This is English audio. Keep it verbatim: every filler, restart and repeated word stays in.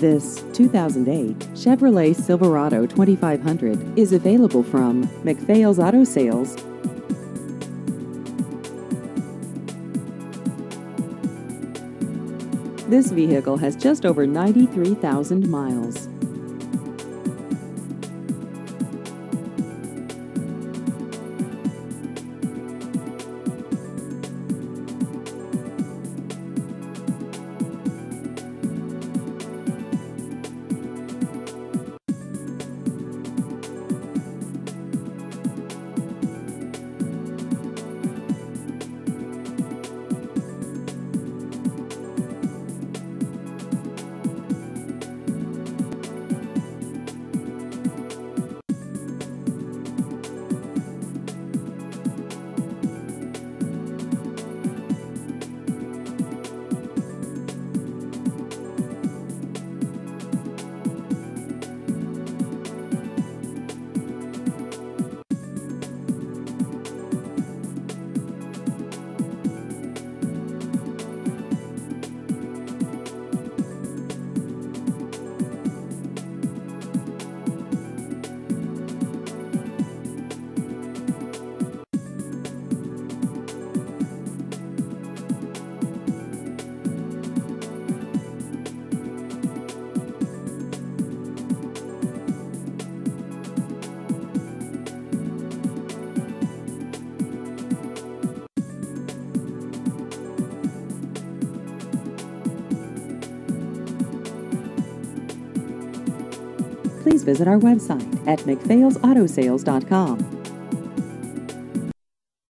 This two thousand eight Chevrolet Silverado twenty-five hundred is available from McPhail's Auto Sales. This vehicle has just over ninety-three thousand miles. Please visit our website at mcphails auto sales dot com.